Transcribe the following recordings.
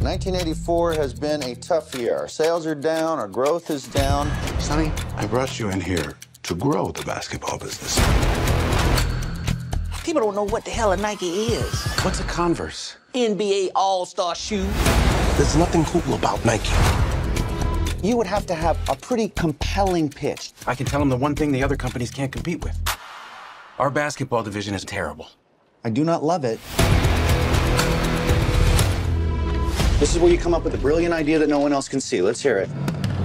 1984 has been a tough year. Our sales are down, our growth is down. Sonny, I brought you in here to grow the basketball business. People don't know what the hell a Nike is. What's a Converse? NBA All-Star shoe. There's nothing cool about Nike. You would have to have a pretty compelling pitch. I can tell them the one thing the other companies can't compete with. Our basketball division is terrible. I do not love it. This is where you come up with a brilliant idea that no one else can see. Let's hear it.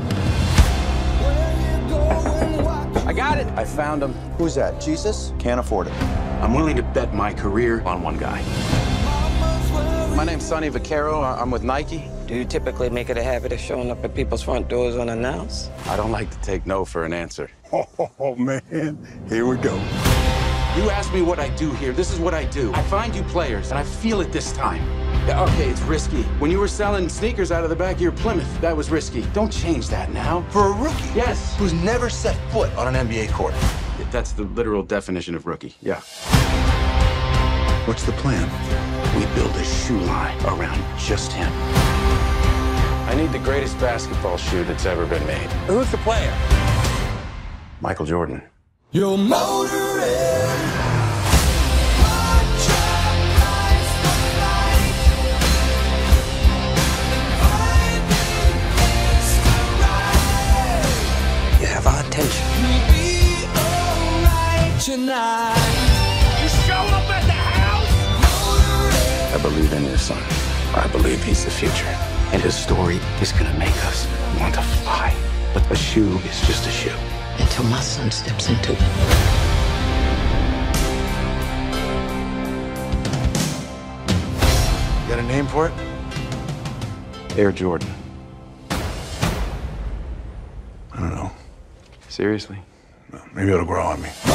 I got it. I found him. Who's that? Jesus? Can't afford it. I'm willing to bet my career on one guy. My name's Sonny Vaccaro. I'm with Nike. Do you typically make it a habit of showing up at people's front doors unannounced? I don't like to take no for an answer. Oh, man. Here we go. You ask me what I do here. This is what I do. I find you players, and I feel it this time. Yeah, okay, it's risky. When you were selling sneakers out of the back of your Plymouth, that was risky. Don't change that now. For a rookie? Yes. Who's never set foot on an NBA court. That's the literal definition of rookie, yeah. What's the plan? We build a shoe line around just him. I need the greatest basketball shoe that's ever been made. Who's the player? Michael Jordan. Your motor is You have our attention. You show up at the house? I believe in your son. I believe he's the future. And his story is gonna make us want to fly. But a shoe is just a shoe. Until my son steps into it. You got a name for it? Air Jordan. I don't know. Seriously? Maybe it'll grow on me.